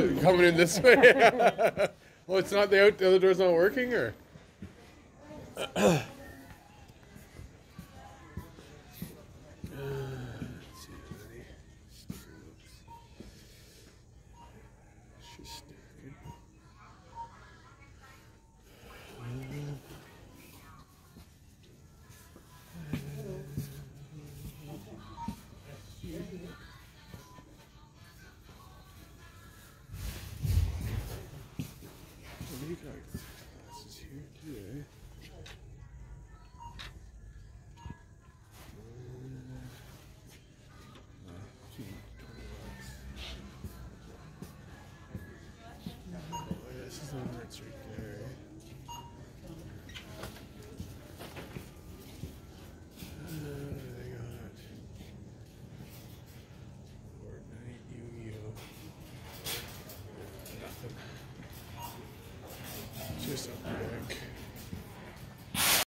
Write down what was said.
coming in this way. Oh, it's not the other door's not working, or? You got glasses here too, eh?